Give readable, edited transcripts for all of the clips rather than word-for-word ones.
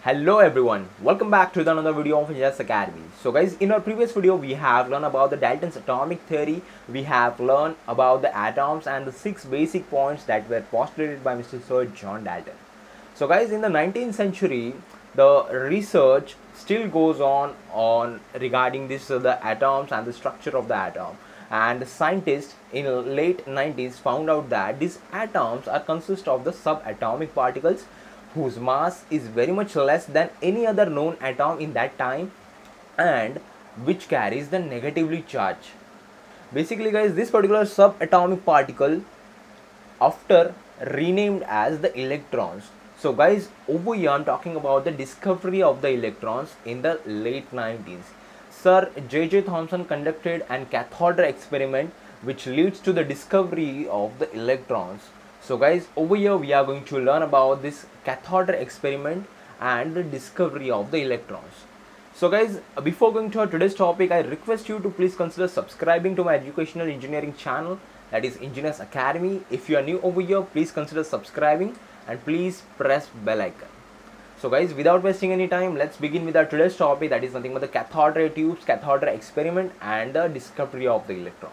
Hello everyone, welcome back to another video of Engineers Academy. So guys, in our previous video we have learned about the Dalton's atomic theory. We have learned about the atoms and the 6 basic points that were postulated by Mr. Sir John Dalton. So guys, in the 19th century the research still goes on regarding this the atoms and the structure of the atom, and the scientists in late 90s found out that these atoms are consist of the subatomic particles whose mass is very much less than any other known atom in that time and which carries the negatively charge. Basically guys, this particular subatomic particle after renamed as the electrons. So guys, over here I'm talking about the discovery of the electrons in the late 90s. Sir J.J. Thomson conducted an cathode ray experiment which leads to the discovery of the electrons. So guys, over here we are going to learn about this cathode ray experiment and the discovery of the electrons. So guys, before going to our today's topic, I request you to please consider subscribing to my educational engineering channel, that is Engineers Academy. If you are new over here, please consider subscribing and please press bell icon. So guys, without wasting any time, let's begin with our today's topic, that is nothing but the cathode ray tubes, cathode ray experiment and the discovery of the electrons.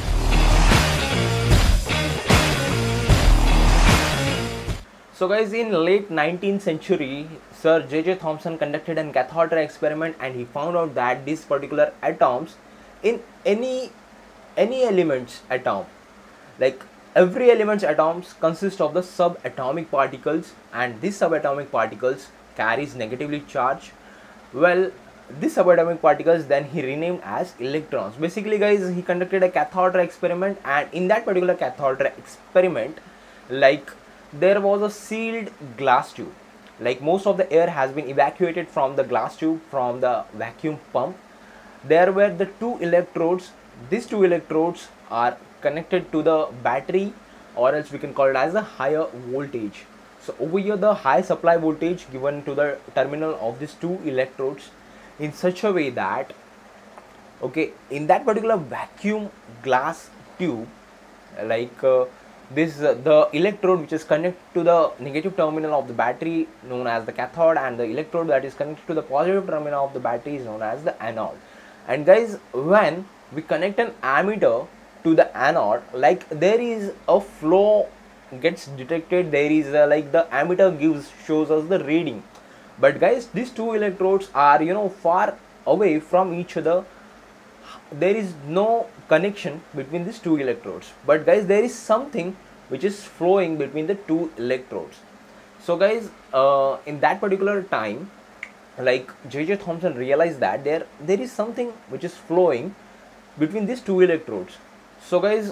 So guys, in late 19th century, Sir J.J. Thomson conducted an cathode ray experiment and he found out that these particular atoms in any element's atom, like every element's atoms consist of the subatomic particles, and these subatomic particles carries negatively charged. Well, these subatomic particles then he renamed as electrons. Basically guys, he conducted a cathode ray experiment, and in that particular cathode ray experiment, like there was a sealed glass tube, like most of the air has been evacuated from the glass tube from the vacuum pump. There were the two electrodes. These two electrodes are connected to the battery, or else we can call it as a higher voltage. So over here the high supply voltage given to the terminal of these two electrodes in such a way that, okay, in that particular vacuum glass tube, like the electrode which is connected to the negative terminal of the battery known as the cathode, and the electrode that is connected to the positive terminal of the battery is known as the anode. And guys, when we connect an ammeter to the anode, like there is a flow gets detected, there is like the ammeter shows us the reading. But guys, these two electrodes are far away from each other. There is no connection between these two electrodes, but guys, there is something which is flowing between the two electrodes. So guys, in that particular time, like J.J. Thomson realized that there is something which is flowing between these two electrodes. So guys,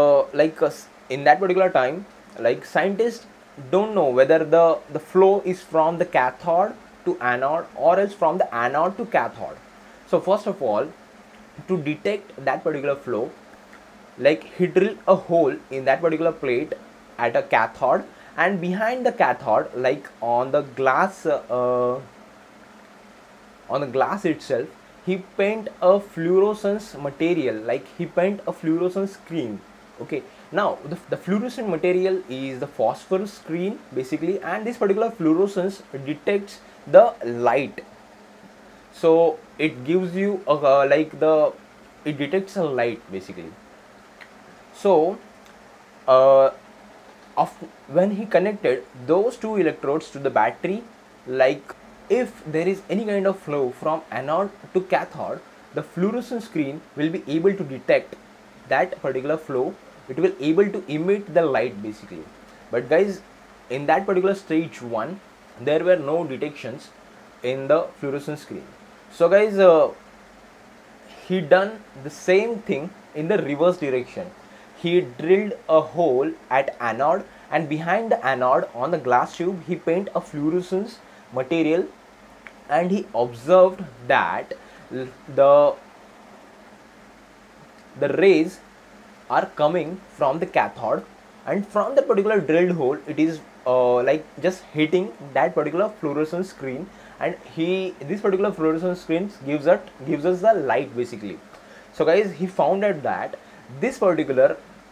in that particular time, like scientists don't know whether the flow is from the cathode to anode or else from the anode to cathode. So first of all, to detect that particular flow, like he drilled a hole in that particular plate at a cathode, and behind the cathode, like on the glass itself, he paint a fluorescence material, like he paint a fluorescence screen. Okay, now the fluorescent material is the phosphorus screen basically, and this particular fluorescence detects the light. So it gives you it detects a light basically. So when he connected those two electrodes to the battery, like if there is any kind of flow from anode to cathode, the fluorescent screen will be able to detect that particular flow. It will able to emit the light basically. But guys, in that particular stage 1, there were no detections in the fluorescent screen. So guys, he done the same thing in the reverse direction. He drilled a hole at anode, and behind the anode on the glass tube he paint a fluorescence material, and he observed that the rays are coming from the cathode, and from that particular drilled hole it is like just hitting that particular fluorescent screen, and this particular fluorescent screen gives us the light basically. So guys, he found out that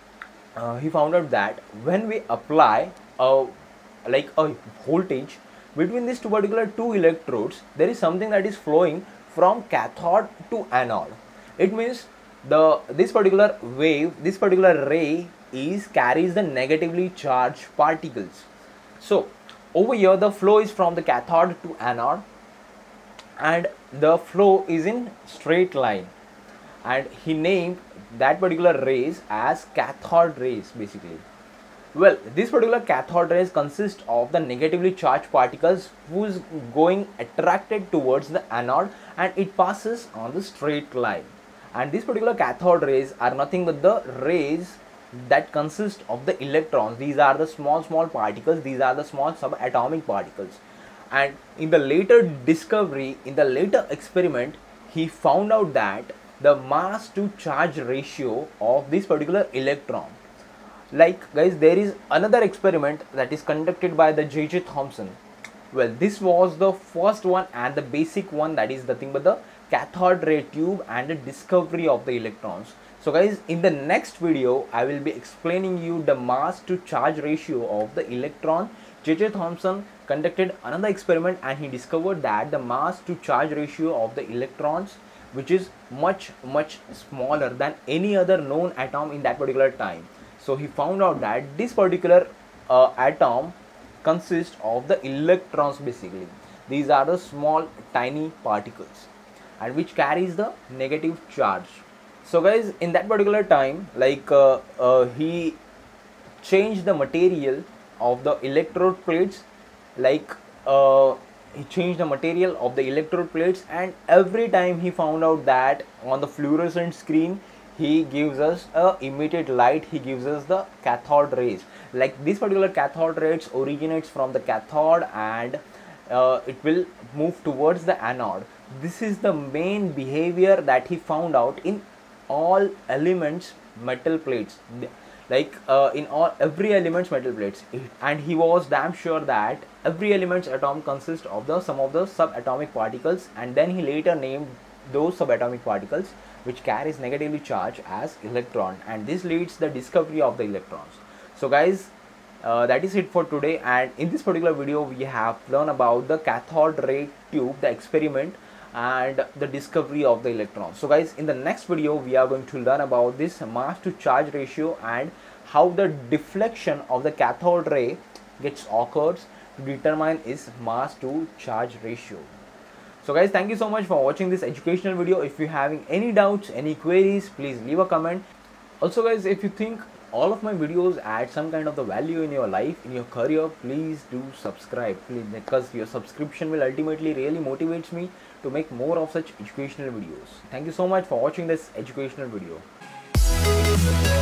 when we apply a voltage between these two electrodes, there is something that is flowing from cathode to anode. It means this particular wave, this particular ray carries the negatively charged particles. So over here the flow is from the cathode to anode, and the flow is in straight line, and he named that particular rays as cathode rays basically. Well, this particular cathode rays consist of the negatively charged particles whose going attracted towards the anode, and it passes on the straight line. And these particular cathode rays are nothing but the rays that consist of the electrons. These are the small particles, these are the small subatomic particles. And in the later discovery, in the later experiment, he found out that the mass to charge ratio of this particular electron, like guys, there is another experiment that is conducted by the J.J. Thomson. Well, this was the first one and the basic one, that is nothing but the cathode ray tube and the discovery of the electrons. So guys, in the next video I will be explaining you the mass to charge ratio of the electron. J.J. Thomson conducted another experiment and he discovered that the mass to charge ratio of the electrons, which is much smaller than any other known atom in that particular time. So he found out that this particular atom consists of the electrons basically. These are the small tiny particles and which carries the negative charge. So guys, in that particular time, like he changed the material of the electrode plates, like he changed the material of the electrode plates, and every time he found out that on the fluorescent screen he gives us a emitted light, he gives us the cathode rays. Like this particular cathode rays originates from the cathode and it will move towards the anode. This is the main behavior that he found out in all elements metal plates, like in every elements metal plates. And he was damn sure that every elements atom consists of the some of the subatomic particles, and then he later named those subatomic particles which carries negatively charged as electron, and this leads the discovery of the electrons. So guys, that is it for today, and in this particular video we have learned about the cathode ray tube, the experiment, and the discovery of the electrons. So guys, in the next video we are going to learn about this mass to charge ratio and how the deflection of the cathode ray gets occurs to determine its mass to charge ratio. So guys, thank you so much for watching this educational video. If you having any doubts, any queries, please leave a comment. Also guys, if you think all of my videos add some kind of the value in your life, in your career, please do subscribe, please, because your subscription will ultimately really motivates me to make more of such educational videos. Thank you so much for watching this educational video.